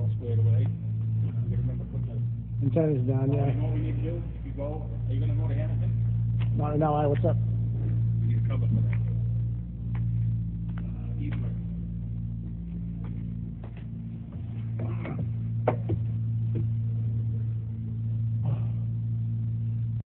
all squared away. You gotta remember to put the, Antenna's down, you yeah. know what we need to do? If you go, are you gonna go to Hamilton? Not right now, what's up? We need a cover for that.